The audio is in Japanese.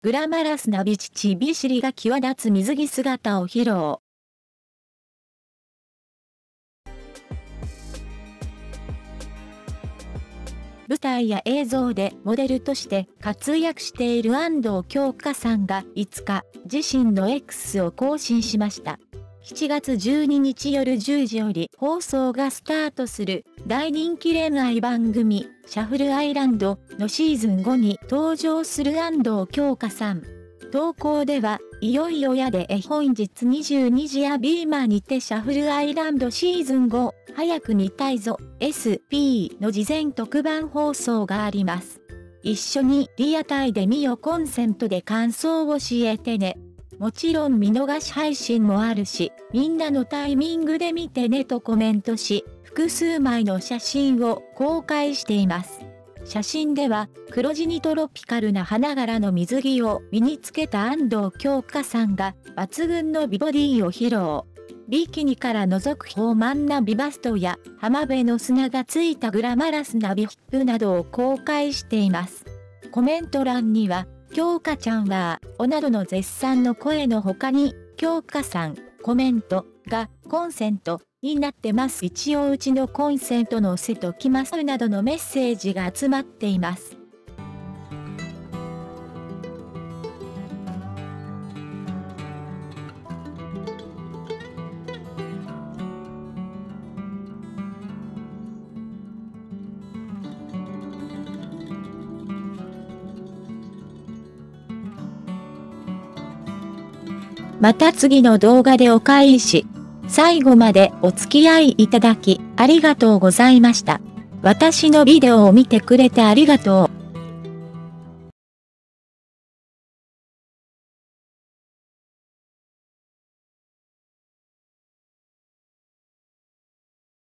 グラマラスなビチビシリが際立つ水着姿を披露。舞台や映像でモデルとして活躍している安藤京香さんが5日、自身の X を更新しました。7月12日夜10時より放送がスタートする大人気恋愛番組シャッフルアイランドのシーズン5に登場する安藤京香さん。投稿では、いよいよやで本日22時やビーマーにてシャッフルアイランドシーズン5、早く見たいぞ SP の事前特番放送があります。一緒にリアタイで見よコンセントで感想を教えてね。もちろん見逃し配信もあるし、みんなのタイミングで見てねとコメントし、複数枚の写真を公開しています。写真では黒地にトロピカルな花柄の水着を身につけた安藤京香さんが抜群の美ボディを披露。ビキニから覗く豊満な美バストや浜辺の砂がついたグラマラスな美ヒップなどを公開しています。コメント欄には、京香ちゃんは、などの絶賛の声の他に、京香さん、コメントがコンセントになってます。一応うちのコンセントのせときますなどのメッセージが集まっています。また次の動画でお返し。最後までお付き合いいただきありがとうございました。私のビデオを見てくれてありがとう。